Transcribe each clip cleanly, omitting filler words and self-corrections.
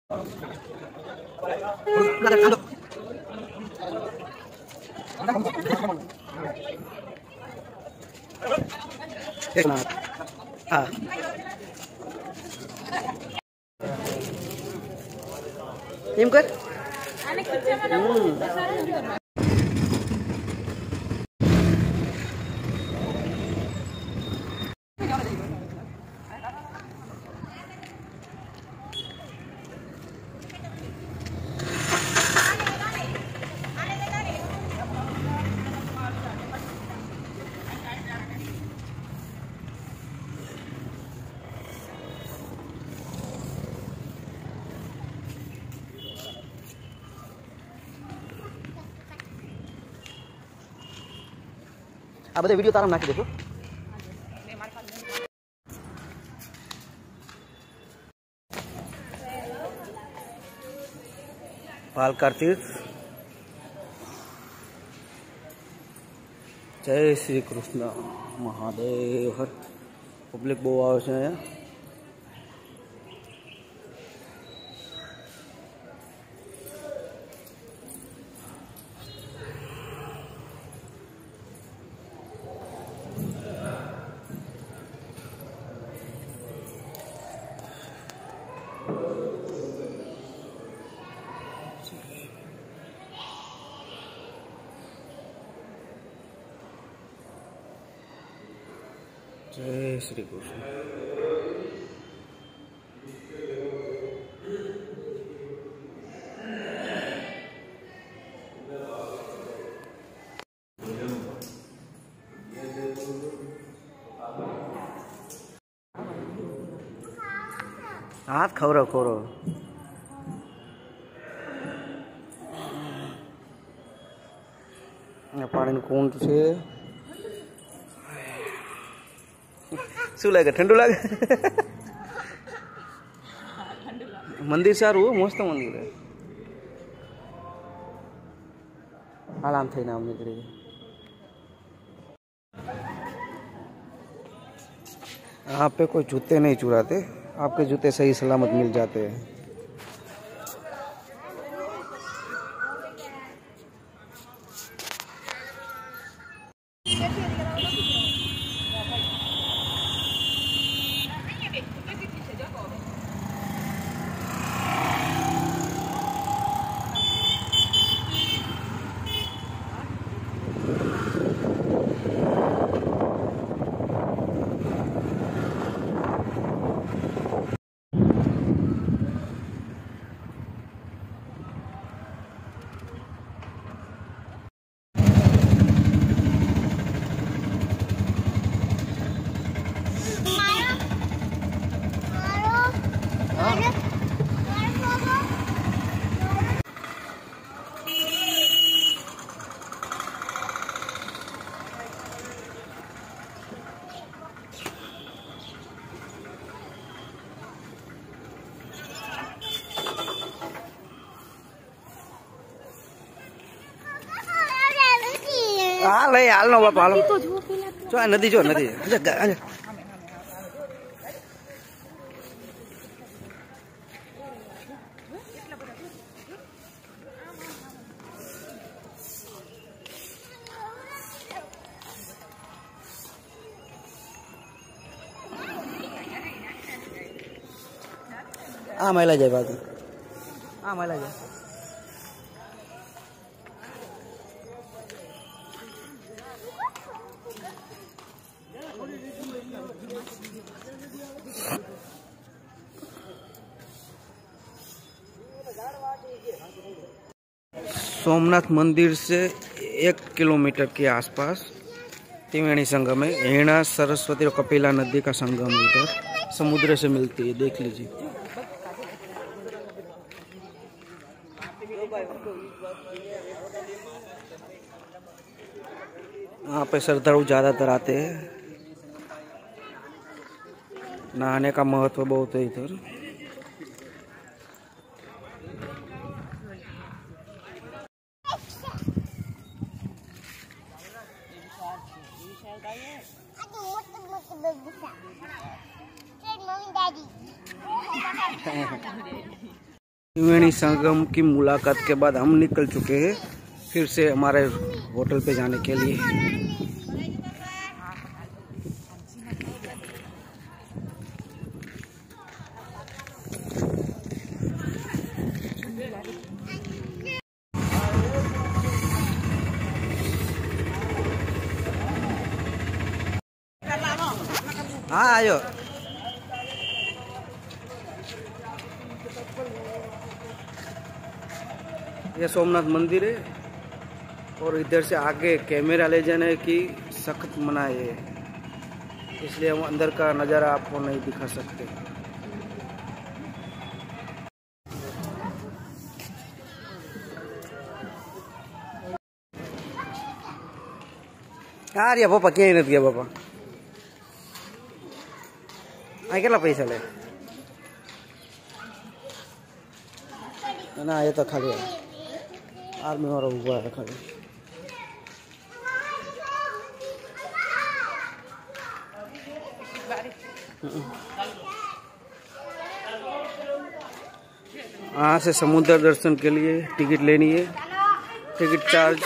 हाँ एम कर આ બધા વિડીયો તારા નાખી દેજો પાલકાર તીર્થ જય શ્રી કૃષ્ણ મહાદેવ હર પબ્લિક બહુ આવે છે અહીંયા जय श्री कृष्ण हाथ खवरो खवरो पानी कौन से शू लगे ठंडू लगे मंदिर सारू मस्त मंदिर है आराम थी नाम निकली यहाँ पे कोई जूते नहीं चुराते आपके जूते सही सलामत मिल जाते हैं हाल है हाल नो बापा हाल जो नदी जो नदी आ महिला जाए बाकी आ महिला जाए सोमनाथ मंदिर से 1 किलोमीटर के आसपास त्रिवेणी संगम है। हेणा सरस्वती और कपिला नदी का संगम इधर समुद्र से मिलती है, देख लीजिए। यहाँ पे श्रद्धालु ज्यादातर आते हैं, नहाने का महत्व बहुत है इधर। त्रिवेणी संगम की मुलाकात के बाद हम निकल चुके हैं फिर से हमारे होटल पे जाने के लिए। हाँ आयो। ये सोमनाथ मंदिर है और इधर से आगे कैमरा ले जाने की सख्त मनाही है, इसलिए हम अंदर का नज़ारा आपको नहीं दिखा सकते। यार ये पापा क्या नहीं गया पापा आ के पैसा ले ना, ये तो खाली है आर्मी वाला हुआ है खाली। यहाँ से समुद्र दर्शन के लिए टिकट लेनी है। टिकट चार्ज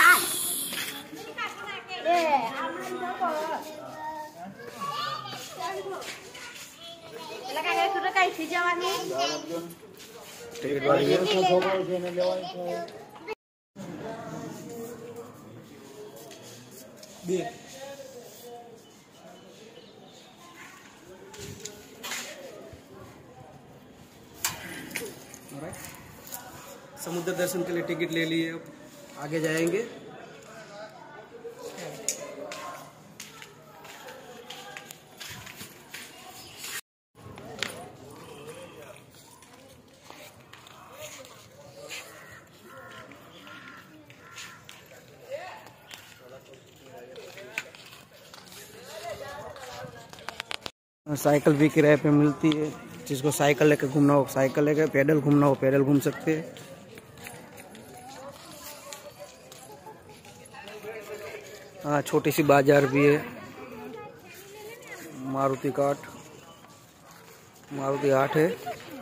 समुद्र दर्शन के लिए टिकट ले लिए, अब आगे जाएंगे। साइकिल भी किराए पे मिलती है, जिसको साइकिल लेकर घूमना हो साइकिल लेकर, पैदल घूमना हो पैदल घूम सकते हैं। हाँ छोटी सी बाजार भी है, मारुति हाट है।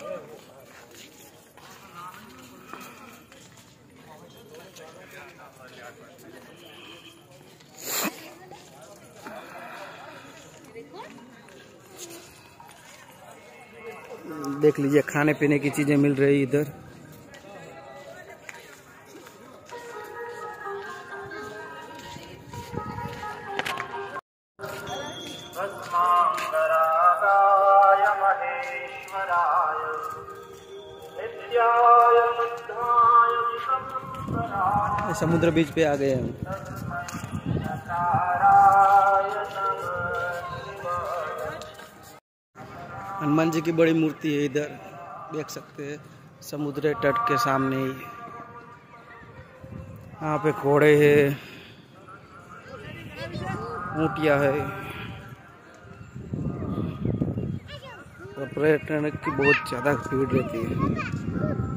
देख लीजिए खाने पीने की चीजें मिल रही इधर। समुद्र बीच पे आ गए हम। हनुमान जी की बड़ी मूर्ति है इधर, देख सकते हैं समुद्र तट के सामने ही। यहाँ पे घोड़े है, ऊँटियाँ है और पर्यटन की बहुत ज़्यादा भीड़ रहती है।